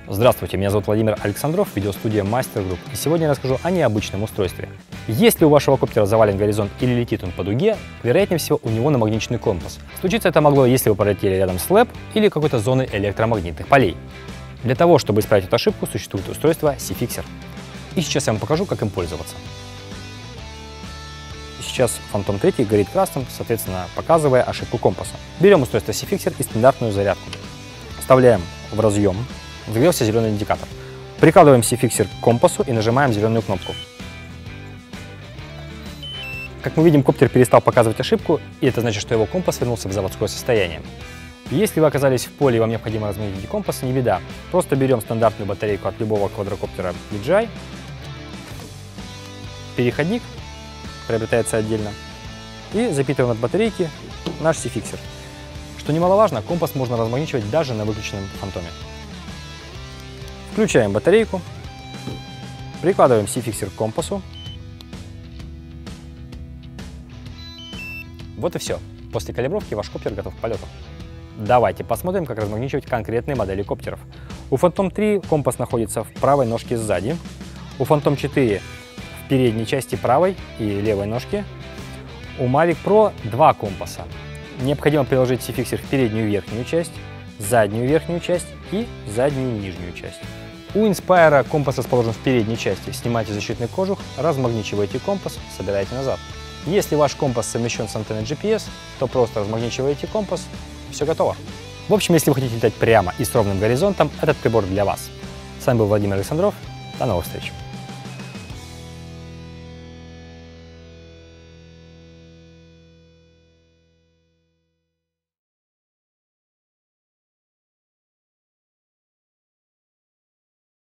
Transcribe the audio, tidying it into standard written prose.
Здравствуйте, меня зовут Владимир Александров, видеостудия Master Group, и сегодня я расскажу о необычном устройстве. Если у вашего коптера завален горизонт или летит он по дуге, вероятнее всего у него намагниченный компас. Случиться это могло, если вы пролетели рядом с ЛЭП или какой-то зоной электромагнитных полей. Для того, чтобы исправить эту ошибку, существует устройство C-Fixer. И сейчас я вам покажу, как им пользоваться. Сейчас Phantom 3 горит красным, соответственно, показывая ошибку компаса. Берем устройство C-Fixer и стандартную зарядку. Вставляем в разъем. Загорелся зеленый индикатор. Прикладываем C-Fixer к компасу и нажимаем зеленую кнопку. Как мы видим, коптер перестал показывать ошибку, и это значит, что его компас вернулся в заводское состояние. Если вы оказались в поле и вам необходимо разместить компас, не беда. Просто берем стандартную батарейку от любого квадрокоптера DJI. Переходник приобретается отдельно. И запитываем от батарейки наш C-Fixer. Что немаловажно, компас можно размагничивать даже на выключенном фантоме. Включаем батарейку, прикладываем C-Fixer к компасу. Вот и все. После калибровки ваш коптер готов к полету. Давайте посмотрим, как размагничивать конкретные модели коптеров. У Phantom 3 компас находится в правой ножке сзади, у Phantom 4 в передней части правой и левой ножки. У Mavic Pro два компаса. Необходимо приложить C-Fixer в переднюю верхнюю часть, заднюю верхнюю часть и заднюю нижнюю часть. У Inspire компас расположен в передней части. Снимайте защитный кожух, размагничивайте компас, собирайте назад. Если ваш компас совмещен с антенной GPS, то просто размагничиваете компас, и все готово. В общем, если вы хотите летать прямо и с ровным горизонтом, этот прибор для вас. С вами был Владимир Александров. До новых встреч!